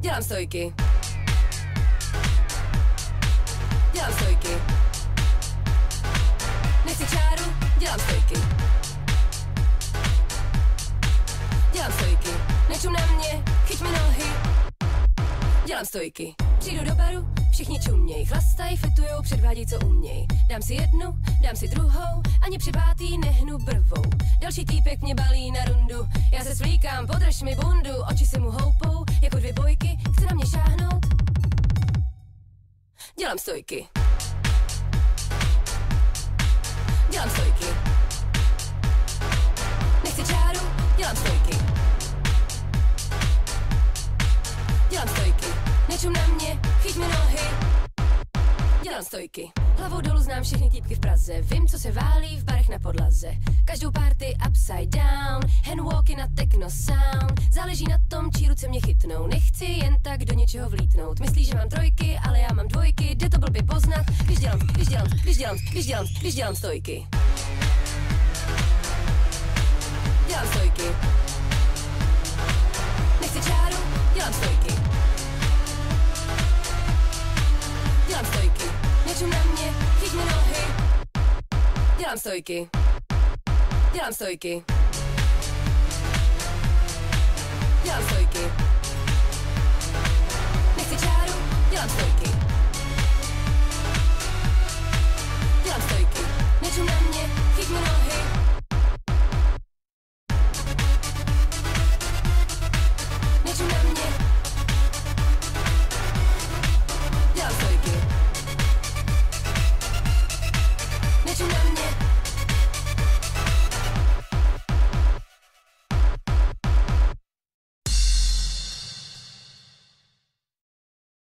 Dělám stojky. Dělám stojky. Nechci čáru, dělám stojky. Dělám stojky. Nečum na mě, chyť mi nohy. Dělám stojky. Přijdu do baru, všichni čuměj, chlastají, fetujou, předváděj, co uměj. Dám si jednu, dám si druhou, ani při pátý nehnu brvou. Další týpek mě balí na rundu, já se svlíkám, podrž mi bundu, oči se mu houpou, jako dvě bojky, chce na mě šáhnout. Dělám stojky. Dělám stojky. Nechci čáru, dělám stojky. Dělám stojky. Nečum na mě, chyť mi nohy. Dělám stojky. Hlavou dolů znám všechny týpky v Praze. Vím, co se válí v barech na podlaze. Každou party upside down, handwalky na techno sound. Záleží na tom, čí ruce mě chytnou. Nechci jen tak do něčeho vlítnout. Myslí, že mám trojky, ale já mám dvojky. Jde to blbě poznat, když dělám stojky. Dělám stojky. Nechci čáru, dělám stojky. Dělám stojky. Nečum na mě, chyť mi nohy. Dělám stojky. Dělám stojky.